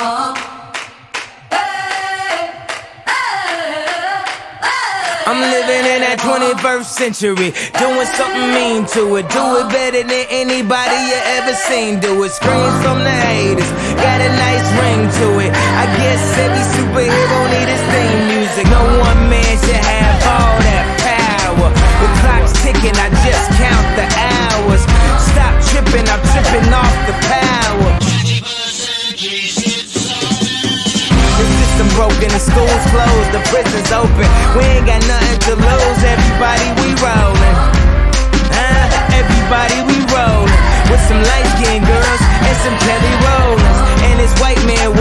I'm living in that 21st century, doing something mean to it. Do it better than anybody you ever seen do it. Screams from the haters, got a nice ring to it. I guess every superhero need his theme music. No one man should have all that power. The clock's ticking, I just count the hours. Stop tripping, I'm tripping off the power. The system broken, the school's closed, the prison's open. We ain't got nothing to lose, everybody we rollin'. Everybody we rollin'. With some light-skinned girls and some Kelly Rollins. And this white man